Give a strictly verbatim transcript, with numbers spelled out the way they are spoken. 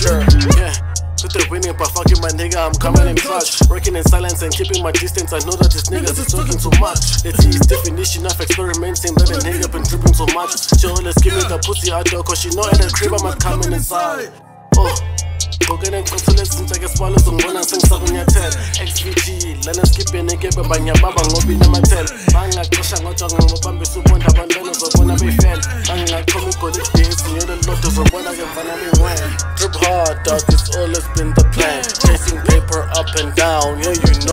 monster. Yeah. They're winning, but fucking my nigga, I'm coming in clutch. Working in silence and keeping my distance. I know that this niggas is talking too much. Let's see his definition of experimenting. That a nigga been tripping so much. She always give me the pussy out door, cause she know at the crib I'm coming inside. Oh, Koken and Consulate since I get swallows and one and sing seven ya ten. X V G, Lena skipping and get by your baba, ngobi na matel. Banga Kisha, Ngotong, and Mobambi, Supon, Habandanos, or Bona Bay Fan. Banga Comic College Days, and you're the lotus of one I can finally win. Trip hard, dog, it's always been the plan. Chasing paper up and down, yeah, you know.